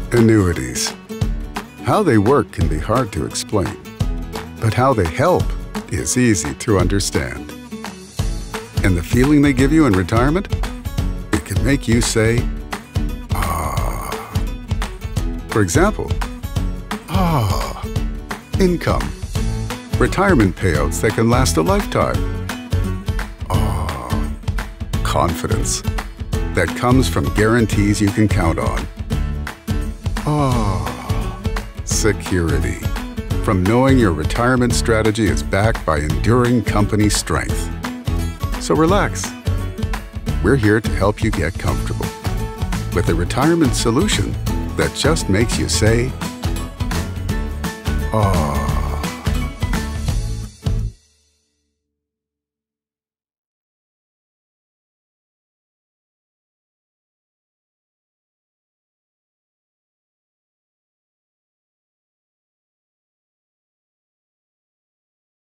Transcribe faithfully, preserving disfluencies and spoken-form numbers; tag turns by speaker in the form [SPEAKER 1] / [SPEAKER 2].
[SPEAKER 1] Annuities. How they work can be hard to explain, but how they help is easy to understand. And the feeling they give you in retirement? It can make you say, ah. For example, ah, income. Retirement payouts that can last a lifetime. Ah, confidence. That comes from guarantees you can count on. Ah, security. From knowing your retirement strategy is backed by enduring company strength. So relax. We're here to help you get comfortable with a retirement solution that just makes you say, ah.